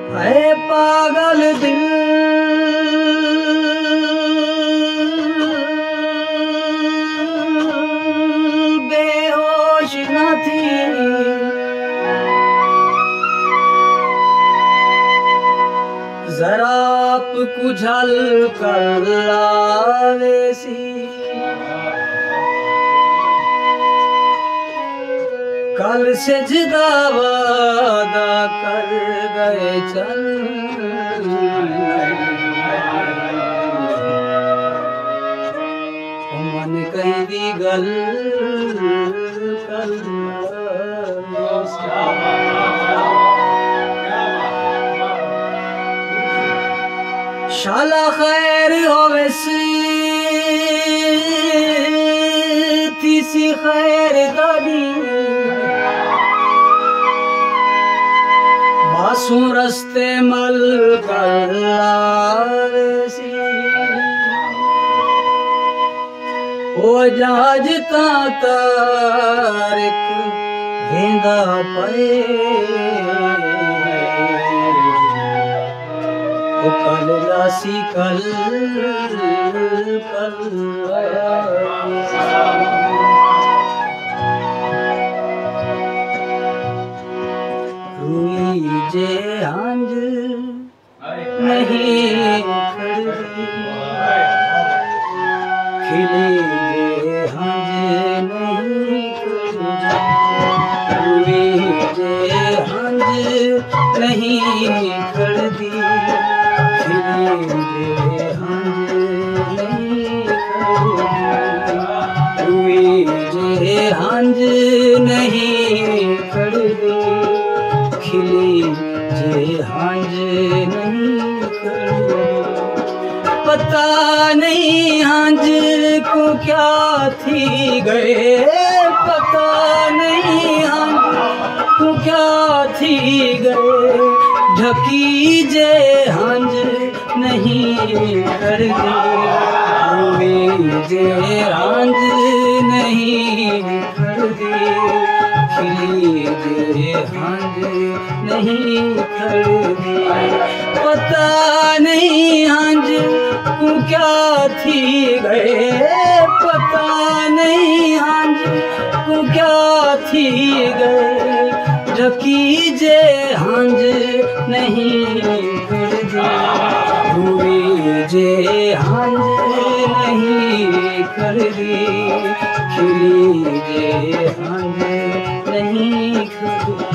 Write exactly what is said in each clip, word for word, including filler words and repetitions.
है पागल दिल बेहोश न थी जरा आप कुझल कर लावेसी कल से जिदा वादा कर गए चल मन कहीं दी गल कल शाला खैर होवेसी तीसी खैर दादी बासु रस्ते मल कर लावेसी ओ जहाज तारिक वेंदा पे ओ कल लासी कल कल रुई जे हंज नहीं खड़दी खिली जे हंज नहीं खड़दी रुई जे हंज नहीं खड़दी खिली जे हंज नहीं खड़दी रुई जे हंज नहीं खड़दी खिली जे हंज नहीं खड़दी पता नहीं हंज को क्या थी गए पता नहीं हंज को क्या थी गए ढकी जे हंज नहीं खड़दी रुई जे हंज नहीं खड़दी खिली जे हंज नहीं खड़दी पता नहीं हंज को क्या थी गए पता नहीं हंज को क्या थी गए ढकी जे हंज नहीं खड़दी रुई जे हंज नहीं खड़दी खिली जे हंज नहीं खड़दी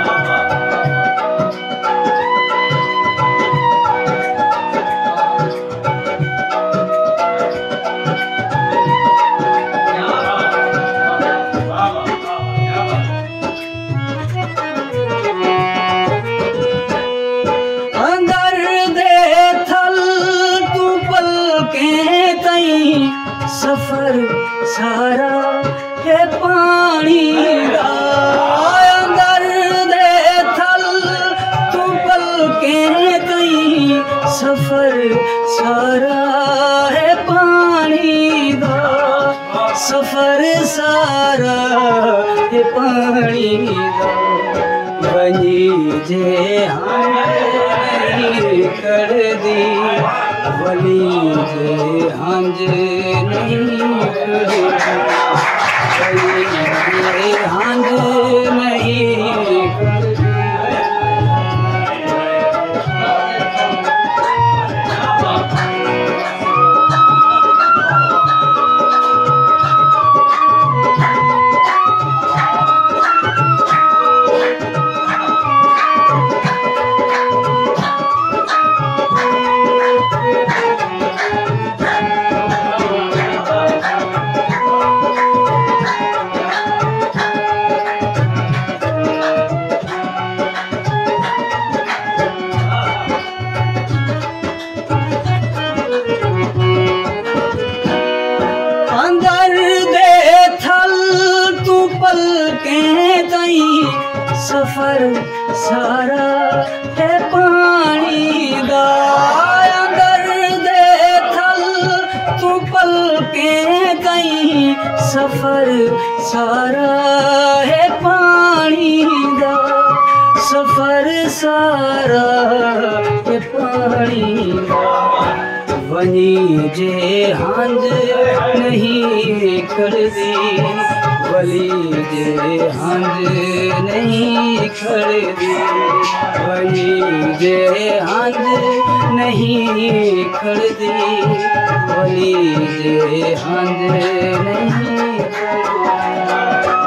सफर सारा है पानी दा अंदर दे थल तू पलके तई सफर सारा है पानी दा सफर सारा है पानी दा वनी जे हंज खड़दी वली जे हंज नहीं खड़दी वली जे हंज नहीं खड़दी सफर सारा है पानी दा अंदर दे थल तू पलके कहीं सफर सारा है पानी दा सफर सारा के पानी वनी जे हंज नहीं खड़दी वली जे हंज नहीं खड़दी वली जे हंज नहीं खड़दी वली जे हंज नहीं खड़दी।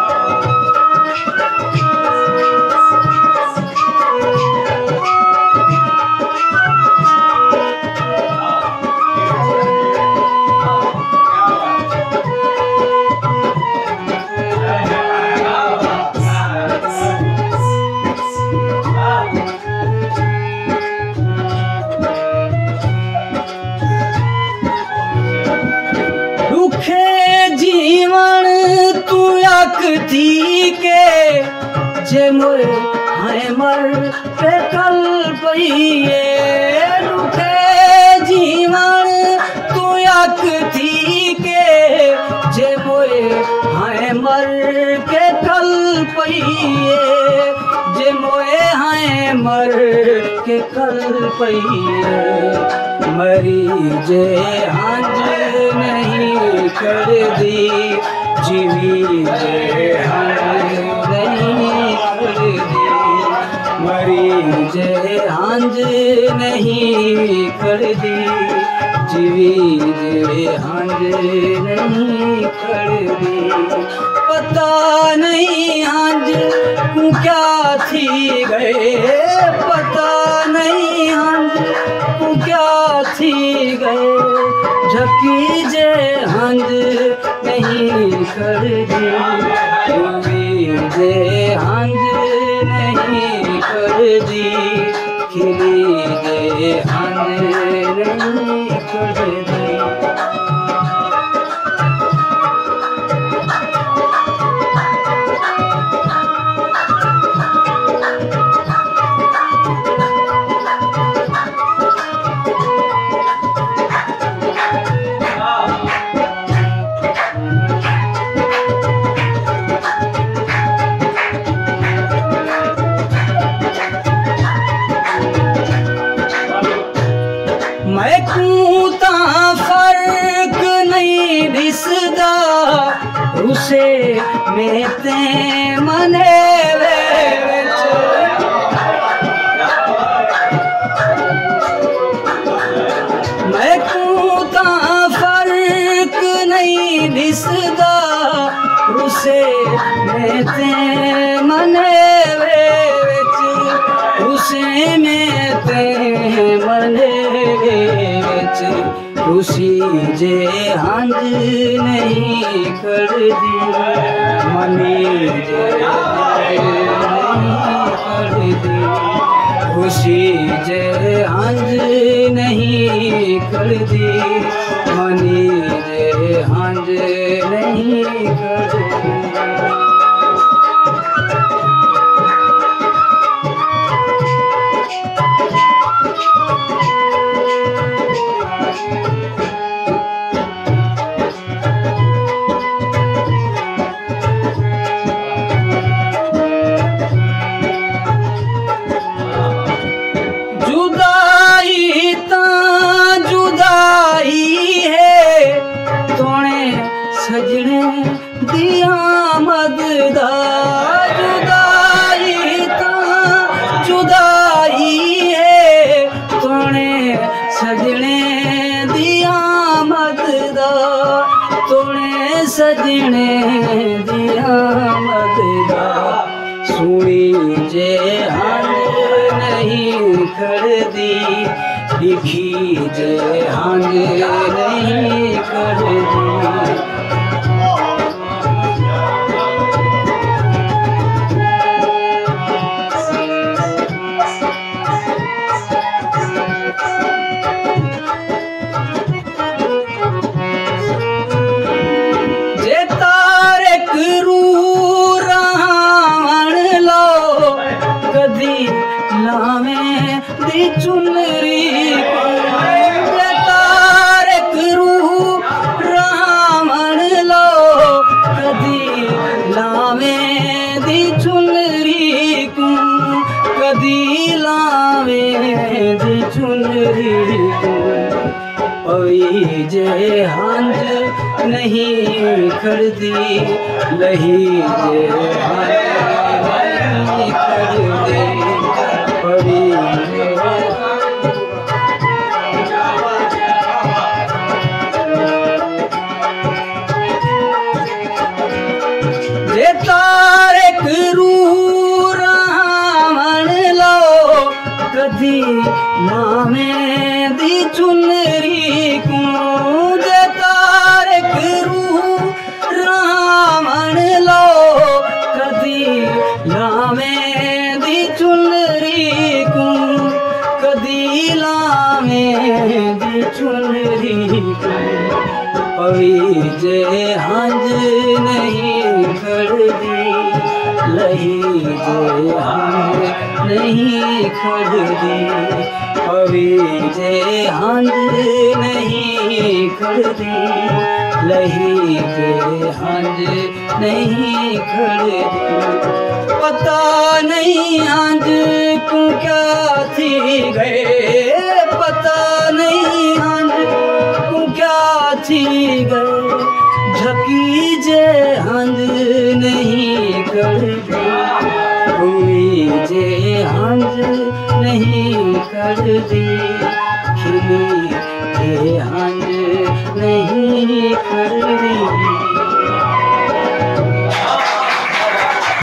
थी के जे मोए हाय मर पे कल पईए रुखे जीवन तू आख थी के जे मोए हाय मर के कल पईए जे मोए हाय मर के कल पईए मरी जे हंज नहीं कर दी जीवी जे हंज नहीं खड़दी मरी जे हंज नहीं खड़दी जीवी जे हंज नहीं खड़दी। पता नहीं हंज को क्या थी गए पता नहीं हंज को क्या थी गए झकी जे हंज नहीं खड़दी जे हंज नहीं खड़दी खिली जे हंज नहीं खड़दी। मैं कूता फर्क नहीं दिसदा उसे में ते मने विच मैं कूता फर्क नहीं दिसदा उसे में ते मने विच उसे में ते मने खुशी जे हंज नहीं खड़दी मनी जे नहीं खड़दी खुशी जे हंज नहीं खड़दी मनी जे हंज नहीं खड़दी। सजने दिया मददा जुदाई ता जुदाई है तोने सजने दिया मददा तोने सजने दिया मददा सुनी जे हंज नहीं खड़दी लिखी जे हंज नहीं खड़दी। लावे दी चुनरी तारक रू रावण लावें दी चुनरी को पवी जे हंज नहीं खड़दी लही जे हंज नहीं खड़दी पवी जे तारे करू रावण लो कदी मामे दी चुनरी को जे तारे करू रावण लो कदी लावे दी चुनरी को कदी लावे दी चुनरी को पवी जे हंज नहीं खड़दी लही जे हंज नहीं खड़दी पवी जे हंज नहीं खड़दी लही जे हंज नहीं खड़दी पता नहीं हंज को क्या थी गए पता नहीं हंज को क्या थी गए झकी जे हंज नहीं खड़दी हुई जे हंज नहीं खड़दी खिली जे हंज नहीं खड़दी।